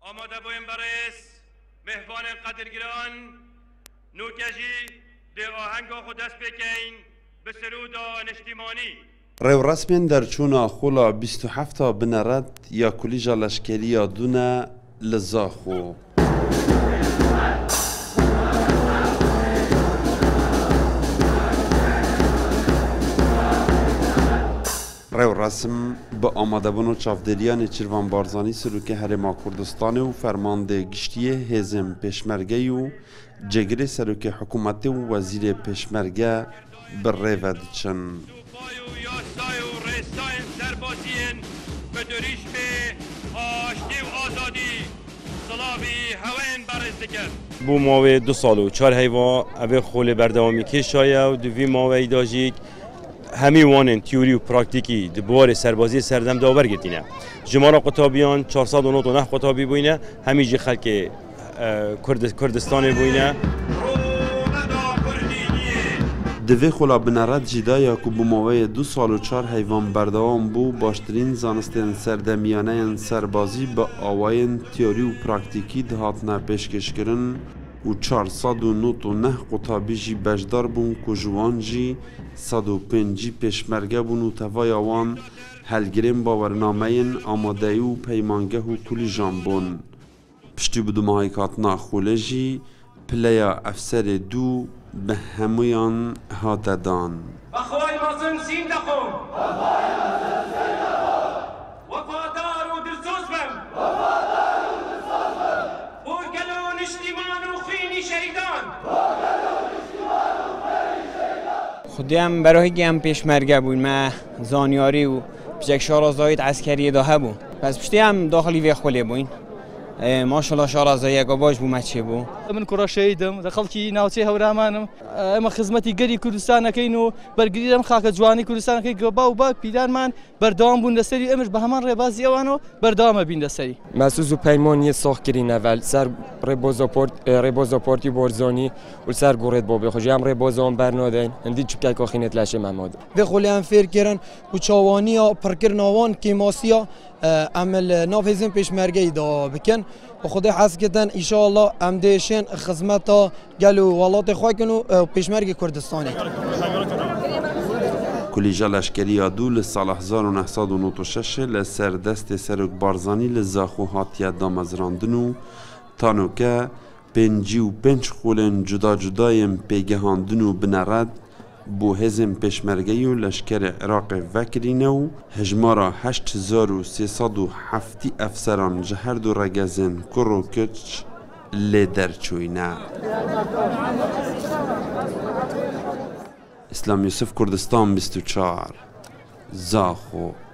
آماده بویم برای مهمان قدرگران نوکجی ده آهنگ خود دست بکین به سرود نشتیمانی. ریو رسمین در چونا خولا 27 بنرد یا کلیجا لشکری دونه لزاخو ریو رسم با آماده بونو چافدلیان چروان بارزانی سلوک هرما کردستان و فرمانده گشتی هزم پشمرگه و جگری سلوک حکومت و وزیر پشمرگه بر ریو دچن بو ماوی 2 سال و 4 هیوا اوه خول بردوامی کشایه و دوی ماوی داجیک همی وانن تیوری و پراکتیکی دبوار سربازی سردم داور گرتینه جمارا قطابیان 499 قطابی بوینه همیجی خلک کردستان بوینه دوی خولا بنرد جدایا که بو ماوی 2 سال و 4 هیوان بردوام بو باشترین زانستین سردمیانه سربازی با آواین تیوری و پراکتیکی دهاتنا پیشکش کرن و 499 قطابی جی بجدار بون که جوان جی 105 پیشمرگه بون و توای آوان هلگرین باورنامه آماده و پیمانگه و کلی جان بون پشتی بدو ماهیکاتنا خوله جی پلیا افسر دو به همویان هاتدان بخوای مازن سین دخون وفادار و درسوز بم بورگلو نشتیمان و خینی شهیدان خودم برای گم پیشمرگه بود ما زانیاری و بچک شارازایت عسکری داهه بود پس پشتی هم داخلی وی خوله بوین ماشاءالله شارازایی گاباش بو مچه بو من كرة شهيدم دخلتي ناوتي هورامانم اما خدمتي قري كردستان كاينو برقريم خاك جواني كردستان كاي قبا وبا بيدان مان بردام بون دستري امش بهمان ربازي اوانو بردام بين دستري مسوز و پیمانی ساخت کرین اول سر ربازاپورتی بارزانی و سر گورد بابی خوشی هم ربازان برنادین هندی چپکای کاخینت لشه محمد و خلی هم فیر کرن و چاوانی پرکر نوان کیماسیا عمل نافذین پیشمرگی دا بکن و خدا حس کردن ان شاء الله ام دیشن خدمتا گلو ولات خواه کنو پیشمرگ کردستانی کلیجا لشکری دول سال 1996 لسر دست سرک بارزانی لزاخو هاتیه دامزراندنو تانو که 55 خولن جدا جدایم پیگهاندنو بنرد بو هزم پشمرگی و لشکر عراق وکرینو هجمارا 8307 افسران جهر دو رگزن کرو کچ لیدر چوینه اسلام یوسف کردستان 24 زاخو